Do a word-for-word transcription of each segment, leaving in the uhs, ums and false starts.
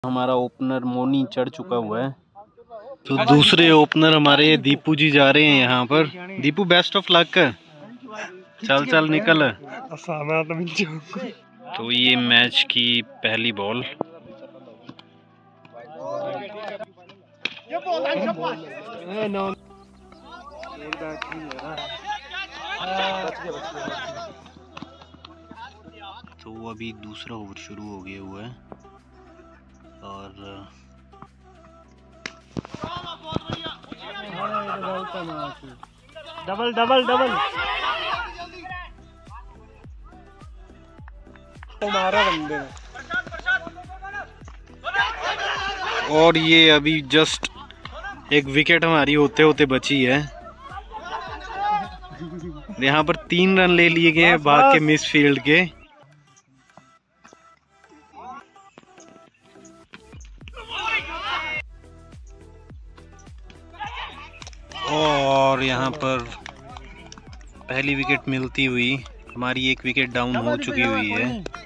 हमारा ओपनर मोनी चढ़ चुका हुआ है, तो दूसरे ओपनर हमारे दीपू जी जा रहे हैं यहाँ पर। दीपू बेस्ट ऑफ लक, चल चल निकल। तो ये मैच की पहली बॉल। तो अभी दूसरा ओवर शुरू हो गया हुआ है और डबल डबल डबल मारा बंदे ने। और ये अभी जस्ट एक विकेट हमारी होते होते बची है। यहाँ पर तीन रन ले लिए गए हैं भाग के मिस फील्ड के। और यहाँ पर पहली विकेट मिलती हुई हमारी एक विकेट डाउन हो चुकी हुई है।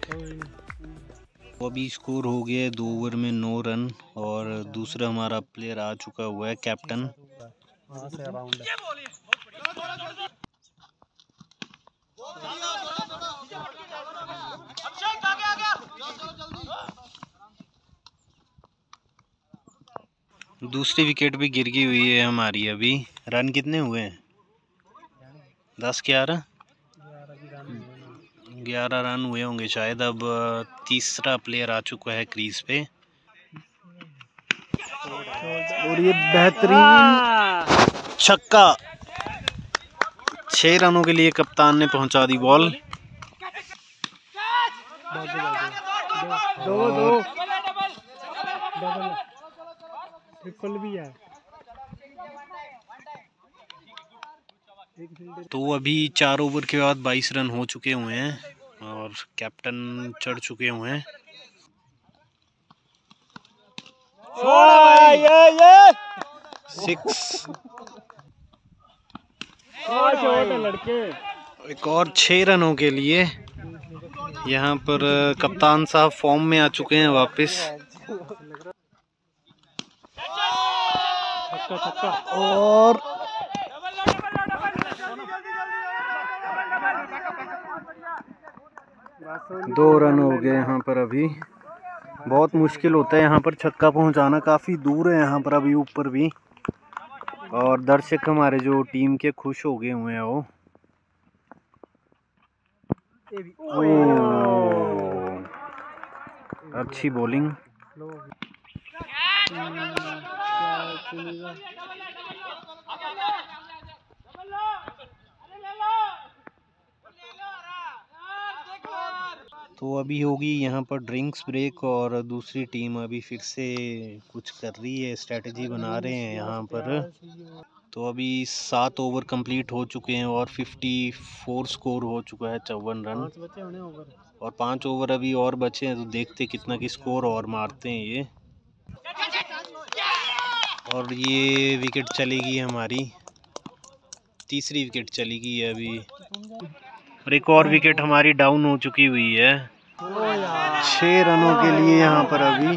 तो अभी स्कोर हो गया है दो ओवर में नौ रन और दूसरा हमारा प्लेयर आ चुका हुआ है, कैप्टन। दूसरी विकेट भी गिर गई हुई है हमारी। अभी रन कितने हुए हैं? दस ग्यारह ग्यारह रन हुए होंगे शायद। अब तीसरा प्लेयर आ चुका है क्रीज पे और ये बेहतरीन छक्का, छह रनों के लिए कप्तान ने पहुंचा दी बॉल। दो दो ट्रिपल भी है। तो अभी चार ओवर के बाद बाईस रन हो चुके हुए हैं और कैप्टन चढ़ चुके हुए हैं। सिक्स लड़के एक और छह रनों के लिए यहाँ पर कप्तान साहब फॉर्म में आ चुके हैं वापस। और दो रन हो गए यहाँ पर। अभी बहुत मुश्किल होता है यहाँ पर छक्का पहुँचाना, काफ़ी दूर है यहाँ पर अभी ऊपर भी। और दर्शक हमारे जो टीम के खुश हो गए हुए हैं वो। ओ, अच्छी बॉलिंग। तो अभी होगी यहाँ पर ड्रिंक्स ब्रेक और दूसरी टीम अभी फिर से कुछ कर रही है, स्ट्रेटजी बना रहे हैं यहाँ पर। तो अभी सात ओवर कंप्लीट हो चुके हैं और चौवन स्कोर हो चुका है, चौवन रन और पाँच ओवर अभी और बचे हैं। तो देखते कितना की स्कोर और मारते हैं ये। और ये विकेट चलेगी हमारी, तीसरी विकेट चलेगी अभी। और एक और विकेट हमारी डाउन हो चुकी हुई है छह रनों के लिए यहाँ पर अभी।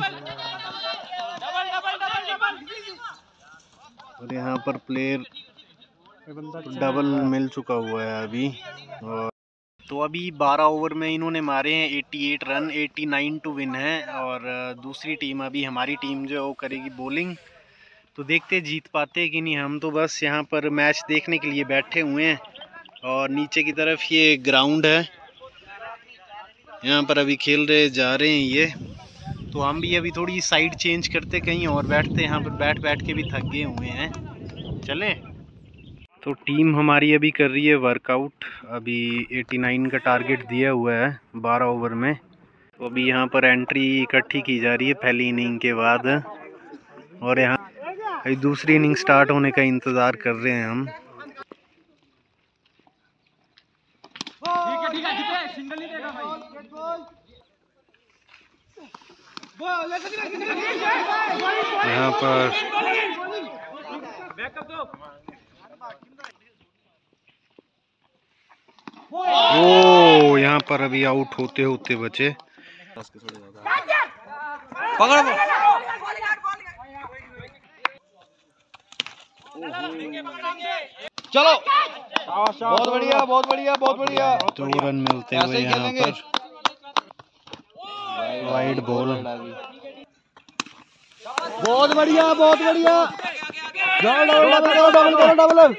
और यहाँ पर प्लेयर डबल मिल चुका हुआ है अभी। और तो अभी बारह ओवर में इन्होंने मारे हैं अट्ठासी रन, नवासी टू विन है। और दूसरी टीम अभी हमारी टीम जो है वो करेगी बॉलिंग। तो देखते जीत पाते कि नहीं। हम तो बस यहाँ पर मैच देखने के लिए बैठे हुए हैं। और नीचे की तरफ ये ग्राउंड है, यहाँ पर अभी खेल रहे जा रहे हैं ये। तो हम भी अभी थोड़ी साइड चेंज करते कहीं और बैठते, यहाँ पर बैठ बैठ के भी थक गए हुए हैं। चले। तो टीम हमारी अभी कर रही है वर्कआउट। अभी नवासी का टारगेट दिया हुआ है बारह ओवर में। तो अभी यहाँ पर एंट्री इकट्ठी की जा रही है पहली इनिंग के बाद। और यहाँ अभी दूसरी इनिंग स्टार्ट होने का इंतज़ार कर रहे हैं हम। यहाँ पर ओ यहाँ पर अभी आउट होते होते बचे। पकड़ चलो, बहुत बढ़िया बहुत बढ़िया बहुत बढ़िया। दो रन मिलते हुए यहाँ पर वाइड बॉल। बहुत बढ़िया बहुत बढ़िया। Double double double.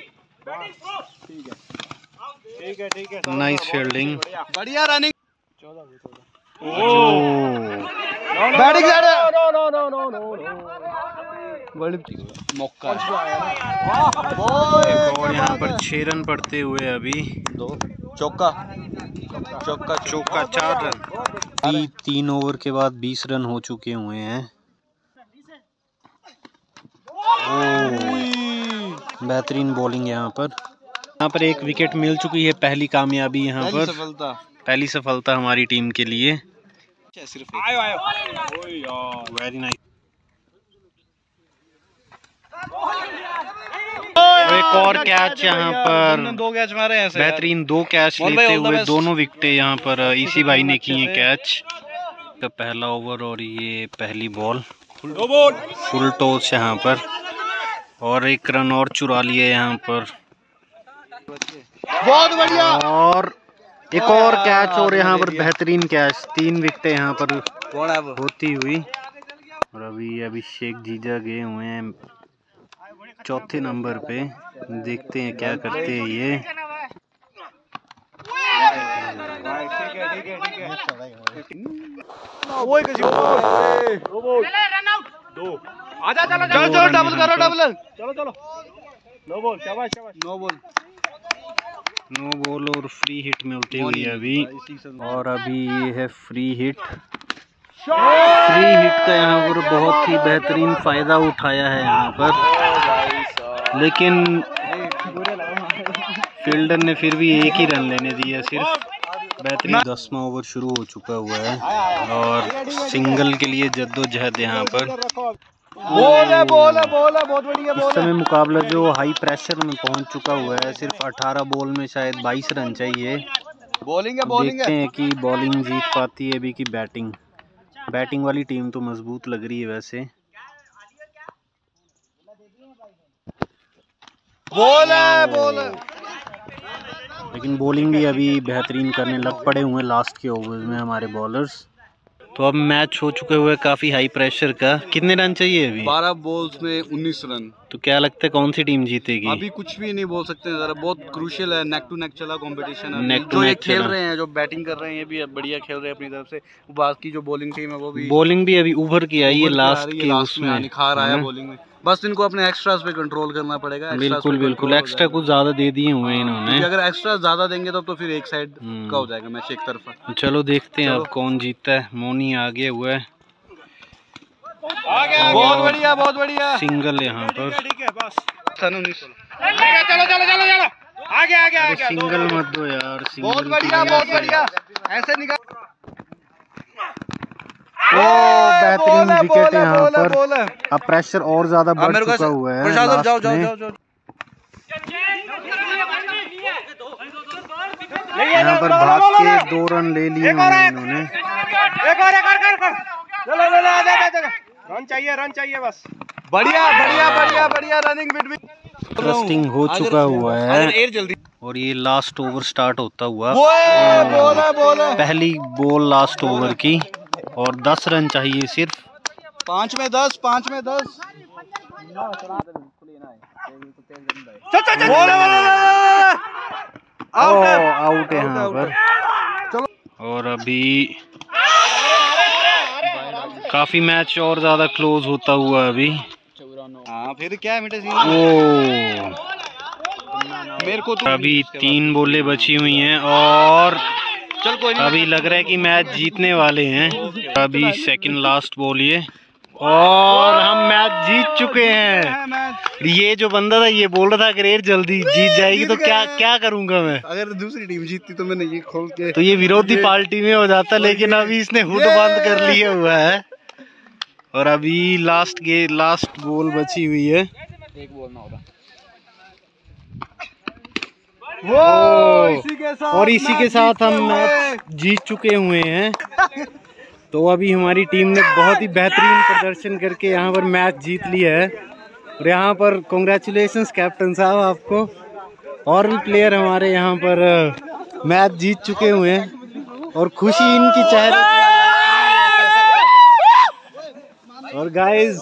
ठीक है ठीक है। नाइस फील्डिंग, बढ़िया running. Batting no no no no no मौका। और यहाँ पर छह रन पड़ते हुए अभी दो चौका चौका चौका चार रन। तीन ओवर के बाद बीस रन हो चुके हुए हैं। बेहतरीन बॉलिंग यहाँ पर। यहाँ पर एक विकेट मिल चुकी है, पहली कामयाबी यहाँ पर, सफलता पहली सफलता हमारी टीम के लिए। सिर्फ आयो आयो। Very nice. एक और कैच यहाँ पर, दो कैच मारे हैं। बेहतरीन दो कैच लेते हुए दोनों विकेटें यहाँ पर इसी भाई ने की हैं कैच। तो पहला ओवर और ये पहली बॉल, फुल टॉस यहाँ पर, और एक रन और चुरा लिए यहाँ पर। बहुत बढ़िया। और एक और कैच और यहाँ पर बेहतरीन कैच। तीन विकेटें यहाँ पर होती हुई। और अभी अभिषेक जीजा गए हुए हैं चौथे नंबर पे, देखते हैं क्या करते हैं ये। दो आजा। चलो चलो चलो डबल करो डबल। चलो चलो। No ball. शाबाश शाबाश। नो बॉल नो बॉल और फ्री हिट मिलती हुई अभी। और अभी ये है फ्री हिट। फ्री हिट का यहाँ पर बहुत ही बेहतरीन फायदा उठाया है यहाँ पर, लेकिन फील्डर ने फिर भी एक ही रन लेने दिया सिर्फ। बेहतरीन। दसवां ओवर शुरू हो चुका हुआ है और सिंगल के लिए जद्दोजहद यहाँ पर। बॉल है बॉल है बॉल है बहुत बढ़िया इस बॉल है। समय मुकाबला जो हाई प्रेशर में पहुंच चुका हुआ है। सिर्फ अठारह बॉल में शायद बाईस रन चाहिए। बॉलिंग है बॉलिंग देखते है। हैं कि बॉलिंग जीत पाती है अभी की बैटिंग। बैटिंग वाली टीम तो मजबूत लग रही है वैसे। बॉल है बॉल है। लेकिन बॉलिंग भी अभी बेहतरीन करने लग पड़े हुए लास्ट के ओवर्स में हमारे बॉलर्स। तो अब मैच हो चुके हुए काफी हाई प्रेशर का। कितने रन चाहिए अभी? बारह बॉल्स में उन्नीस रन। तो क्या लगता है कौन सी टीम जीतेगी? अभी कुछ भी नहीं बोल सकते, जरा बहुत क्रूशियल है। नेक टू नेक चला कंपटीशन है। नेक टू जो ये नेक खेल चला। रहे हैं, जो बैटिंग कर रहे हैं, ये भी बढ़िया खेल रहे हैं अपनी तरफ से। बाकी जो बॉलिंग टीम है वो भी बॉलिंग भी अभी उभर के आई है लास्ट के लास्ट में उसमें निखार आया बॉलिंग में। बस इनको अपने एक्स्ट्रास पे कंट्रोल करना पड़ेगा। बिल्कुल बिल्कुल। एक्स्ट्रा कुछ ज्यादा दे दिए हुए हैं इन्होंने। अगर एक्स्ट्रा ज्यादा देंगे तो तो फिर एक साइड का हो जाएगा मैच, एक तरफा। चलो देखते हैं अब कौन जीतता है। मोनी आगे हुआ है। बहुत बढ़िया बहुत बढ़िया। सिंगल यहाँ पर। ठीक है बस। सन उन्नीस सौ। चलो चलो चलो चलो। आगे आगे आगे। सिंगल मत दो यार। सिंगल बहुत बढ़िया बहुत बढ़िया। ऐसे निकाल। ओ बेहतरीन विकेट है यहाँ पर। बॉल है। अब प्रेशर और ज्यादा बढ़ चुका हुआ है लास्ट जाओ जाओ में। जाओ जाओ। यहाँ पर भाग के दो रन ले लिए हैं इन्होंने। एक और एक और कर कर। चलो चलो आजा आजा। रन चाहिए रन चाहिए बस। बढ़िया बढ़िया बढ़िया बढ़िया रनिंग बिटवीन। थ्रस्टिंग हो चुका हुआ है एयर जल्दी। और ये लास्ट ओवर स्टार्ट होता हुआ। बॉल है बॉल है। पहली बॉल लास्ट ओवर की और दस रन चाहिए सिर्फ। पाँच में दस पाँच में दस। आउट है यहाँ पर। और अभी काफी मैच और ज्यादा क्लोज होता हुआ अभी। हाँ फिर क्या है मीठे सिंह। ओ मेरे को तो अभी तीन बॉलें बची हुई हैं और चल कोई नहीं। अभी लग रहा है कि मैच जीतने वाले हैं। अभी सेकंड लास्ट बॉल ये और हम मैच जीत चुके हैं। ये जो बंदा था ये बोल रहा था अगर जल्दी जीत जाएगी तो क्या क्या करूंगा मैं। अगर दूसरी टीम जीतती तो मैंने ये खोल के तो ये विरोधी पार्टी में हो जाता, लेकिन अभी इसने हुड बंद कर लिया हुआ है। और अभी लास्ट के लास्ट बॉल बची हुई है। एक बॉल ना होगा। वो इसी के साथ और इसी के साथ हम मैच जीत चुके हुए हैं। तो अभी हमारी टीम ने बहुत ही बेहतरीन प्रदर्शन करके यहाँ पर मैच जीत लिया है और यहाँ पर कॉन्ग्रेचुलेशंस कैप्टन साहब आपको। और भी प्लेयर हमारे यहाँ पर मैच जीत चुके हुए हैं और खुशी इनकी चेहरे और गाइस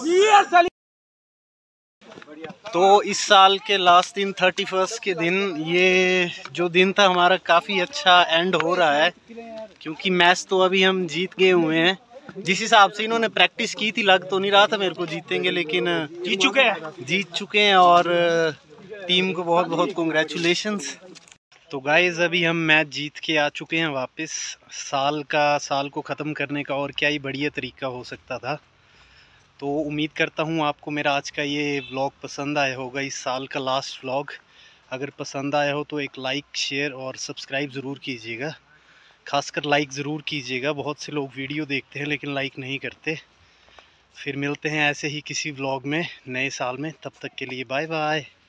तो इस साल के लास्ट दिन थर्टी फर्स्ट के दिन ये जो दिन था हमारा काफ़ी अच्छा एंड हो रहा है, क्योंकि मैच तो अभी हम जीत गए हुए हैं। जिस हिसाब से इन्होंने प्रैक्टिस की थी लग तो नहीं रहा था मेरे को जीतेंगे, लेकिन जीत चुके हैं जीत चुके हैं और टीम को बहुत बहुत कॉन्ग्रेचुलेशंस। तो गाइस अभी हम मैच जीत के आ चुके हैं वापस। साल का साल को ख़त्म करने का और क्या ही बढ़िया तरीका हो सकता था। तो उम्मीद करता हूँ आपको मेरा आज का ये व्लॉग पसंद आया होगा, इस साल का लास्ट व्लॉग। अगर पसंद आया हो तो एक लाइक शेयर और सब्सक्राइब ज़रूर कीजिएगा, खासकर लाइक ज़रूर कीजिएगा। बहुत से लोग वीडियो देखते हैं लेकिन लाइक नहीं करते। फिर मिलते हैं ऐसे ही किसी व्लॉग में नए साल में, तब तक के लिए बाय बाय।